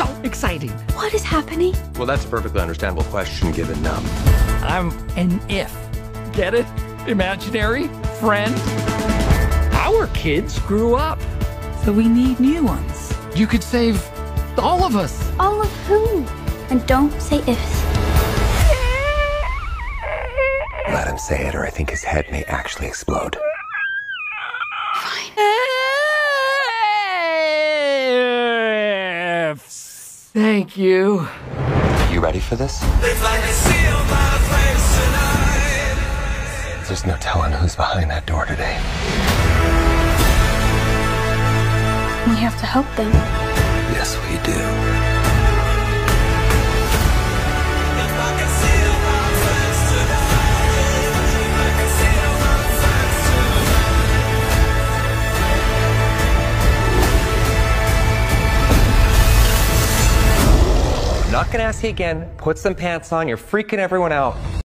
so exciting. What is happening? Well, that's a perfectly understandable question given I'm an if. Get it? Imaginary friend. Our kids grew up, so we need new ones. You could save all of us. All of who? And don't say ifs. Let him say it, or I think his head may actually explode. Fine. Thank you. You ready for this? There's no telling who's behind that door today. We have to help them. Yes, we do. Not gonna ask you again. Put some pants on. You're freaking everyone out.